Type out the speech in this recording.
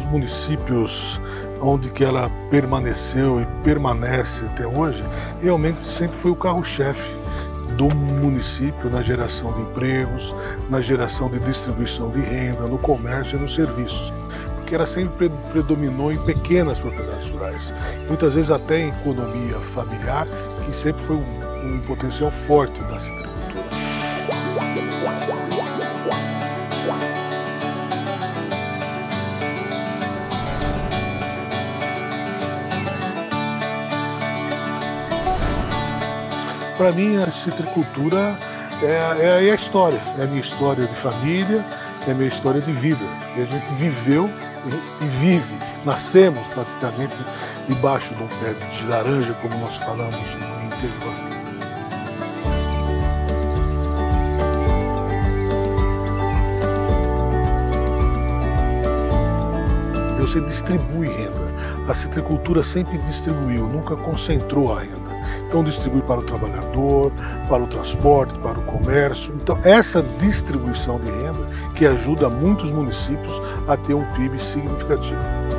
municípios onde que ela permaneceu e permanece até hoje, realmente sempre foi o carro-chefe do município na geração de empregos, na geração de distribuição de renda, no comércio e nos serviços. Porque ela sempre predominou em pequenas propriedades rurais, muitas vezes até em economia familiar, que sempre foi um potencial forte da citricultura. Para mim, a citricultura é a história, é a minha história de família, é a minha história de vida. E a gente viveu e vive, nascemos praticamente debaixo de um pé de laranja, como nós falamos no interior. Você distribui renda. A citricultura sempre distribuiu, nunca concentrou a renda. Então distribui para o trabalhador, para o transporte, para o comércio. Então essa distribuição de renda que ajuda muitos municípios a ter um PIB significativo.